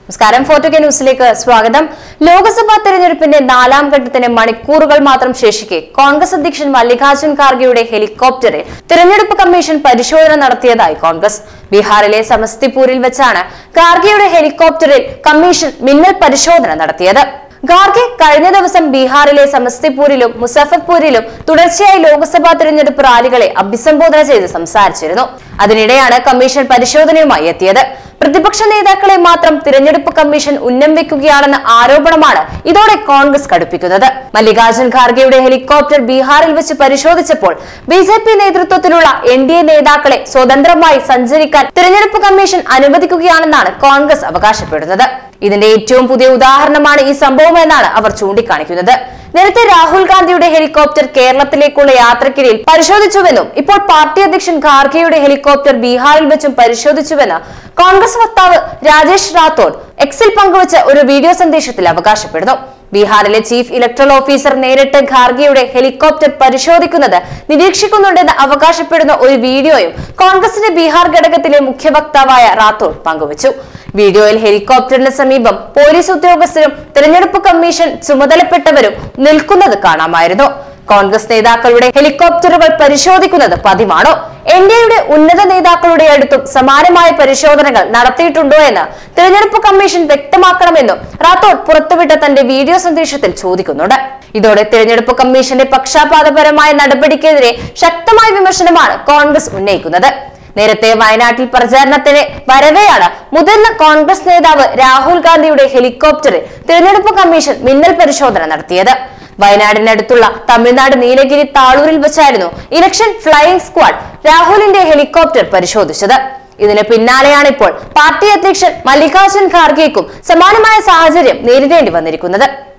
നമസ്കാരം ഫോർട്ടുകെ ന്യൂസിലേക്ക് സ്വാഗതം. ലോക്സഭാ തെരഞ്ഞെടുപ്പിന്റെ നാലാം ഘട്ടത്തിന് മണിക്കൂറുകൾ മാത്രം ശേഷിക്കെ കോൺഗ്രസ് അധ്യക്ഷൻ മല്ലികാർജുൻ ഖാർഗെയുടെ ഹെലികോപ്റ്ററിൽ തെരഞ്ഞെടുപ്പ് കമ്മീഷൻ പരിശോധന നടത്തിയതായി കോൺഗ്രസ്. ബീഹാറിലെ സമസ്തിപൂരിൽ വെച്ചാണ് ഖാർഗെയുടെ ഹെലികോപ്റ്ററിൽ കമ്മീഷൻ മിന്നൽ പരിശോധന നടത്തിയത്. ഖാർഗെ കഴിഞ്ഞ ദിവസം ബീഹാറിലെ സമസ്തിപൂരിലും മുസഫർപൂരിലും തുടർച്ചയായി ലോക്സഭാ തെരഞ്ഞെടുപ്പ് റാലികളെ അഭിസംബോധന ചെയ്ത് സംസാരിച്ചിരുന്നു. അതിനിടെയാണ് കമ്മീഷൻ പരിശോധനയുമായി എത്തിയത്. പ്രതിപക്ഷ നേതാക്കളെ മാത്രം തിരഞ്ഞെടുപ്പ് കമ്മീഷൻ ഉന്നം വെക്കുകയാണെന്ന ആരോപണമാണ് ഇതോടെ കോൺഗ്രസ് കടുപ്പിക്കുന്നത്. മല്ലികാർജുൻ ഖാർഗെയുടെ ഹെലികോപ്റ്റർ ബീഹാറിൽ വെച്ച് പരിശോധിച്ചപ്പോൾ ബിജെപി നേതൃത്വത്തിലുള്ള എൻഡിഎ നേതാക്കളെ സ്വതന്ത്രമായി സഞ്ചരിക്കാൻ തിരഞ്ഞെടുപ്പ് കമ്മീഷൻ അനുവദിക്കുകയാണെന്നാണ് കോൺഗ്രസ് അവകാശപ്പെടുന്നത്. ഇതിന്റെ ഏറ്റവും പുതിയ ഉദാഹരണമാണ് ഈ സംഭവം എന്നാണ് അവർ ചൂണ്ടിക്കാണിക്കുന്നത്. നേരത്തെ രാഹുൽ ഗാന്ധിയുടെ ഹെലികോപ്റ്റർ കേരളത്തിലേക്കുള്ള യാത്രക്കിടയിൽ പരിശോധിച്ചുവെന്നും ഇപ്പോൾ പാർട്ടി അധ്യക്ഷൻ ഖാർഗെയുടെ ഹെലികോപ്റ്റർ ബീഹാറിൽ വെച്ചും പരിശോധിച്ചുവെന്ന് കോൺഗ്രസ് വക്താവ് രാജേഷ് റാത്തോഡ് എക്സിൽ പങ്കുവച്ച ഒരു വീഡിയോ സന്ദേശത്തിൽ അവകാശപ്പെടുന്നു. ബീഹാറിലെ ചീഫ് ഇലക്ടറൽ ഓഫീസർ നേരിട്ട് ഖാർഗെയുടെ ഹെലികോപ്റ്റർ പരിശോധിക്കുന്നത് നിരീക്ഷിക്കുന്നുണ്ടെന്ന് അവകാശപ്പെടുന്ന ഒരു വീഡിയോയും കോൺഗ്രസിന്റെ ബീഹാർ ഘടകത്തിലെ മുഖ്യ വക്താവായ റാത്തോഡ് പങ്കുവച്ചു. വീഡിയോയിൽ ഹെലികോപ്റ്ററിന് സമീപം പോലീസ് ഉദ്യോഗസ്ഥരും തെരഞ്ഞെടുപ്പ് കമ്മീഷൻ ചുമതലപ്പെട്ടവരും നിൽക്കുന്നത് കാണാമായിരുന്നു. കോൺഗ്രസ് നേതാക്കളുടെ ഹെലികോപ്റ്ററുകൾ പരിശോധിക്കുന്നത് പതിവാണോ? എൻഡിഎയുടെ ഉന്നത നേതാക്കളുടെ അടുത്തും സമാനമായ പരിശോധനകൾ നടത്തിയിട്ടുണ്ടോ എന്ന് തെരഞ്ഞെടുപ്പ് കമ്മീഷൻ വ്യക്തമാക്കണമെന്നും റാത്തോഡ് പുറത്തുവിട്ട തന്റെ വീഡിയോ സന്ദേശത്തിൽ ചോദിക്കുന്നുണ്ട്. ഇതോടെ തെരഞ്ഞെടുപ്പ് കമ്മീഷന്റെ പക്ഷാപാതപരമായ നടപടിക്കെതിരെ ശക്തമായ വിമർശനമാണ് കോൺഗ്രസ് ഉന്നയിക്കുന്നത്. നേരത്തെ വയനാട്ടിൽ പ്രചാരണത്തിന് വരവെയാണ് മുതിർന്ന കോൺഗ്രസ് നേതാവ് രാഹുൽ ഗാന്ധിയുടെ ഹെലികോപ്റ്ററിൽ തെരഞ്ഞെടുപ്പ് കമ്മീഷൻ മിന്നൽ പരിശോധന നടത്തിയത്. വയനാടിനടുത്തുള്ള തമിഴ്നാട് നീലഗിരി താളൂരിൽ വെച്ചായിരുന്നു ഇലക്ഷൻ ഫ്ലൈയിംഗ് സ്ക്വാഡ് രാഹുലിന്റെ ഹെലികോപ്റ്റർ പരിശോധിച്ചത്. ഇതിന് പിന്നാലെയാണ് ഇപ്പോൾ പാർട്ടി അധ്യക്ഷൻ മല്ലികാർജുൻ ഖാർഗെക്കും സമാനമായ സാഹചര്യം നേരിടേണ്ടി വന്നിരിക്കുന്നത്.